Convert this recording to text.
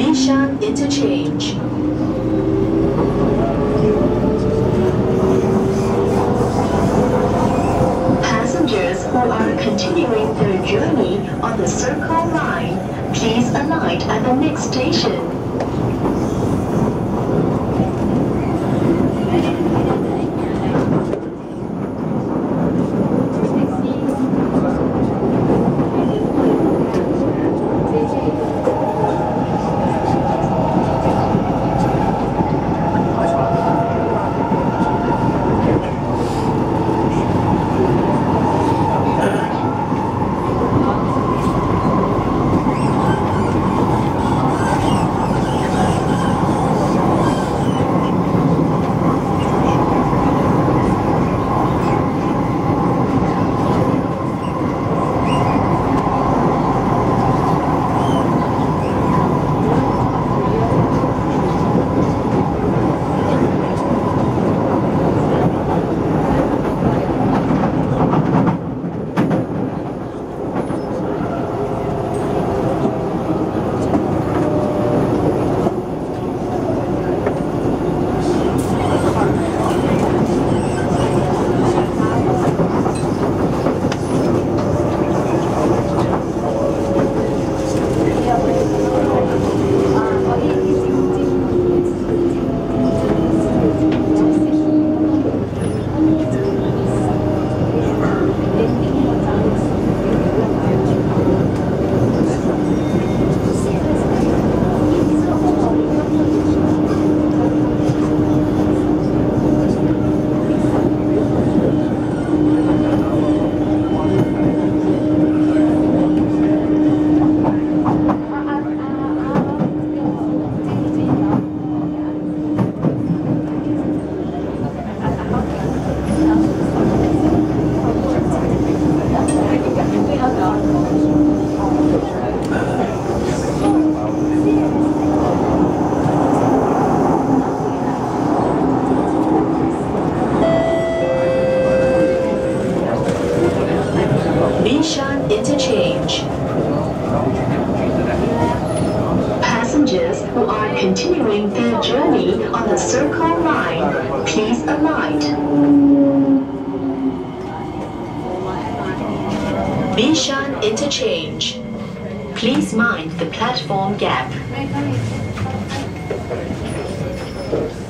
Bishan Interchange. Passengers who are continuing their journey on the Circle Line, please alight at the next station. Bishan Interchange. Passengers who are continuing their journey on the Circle Line, please alight. Bishan Interchange. Please mind the platform gap.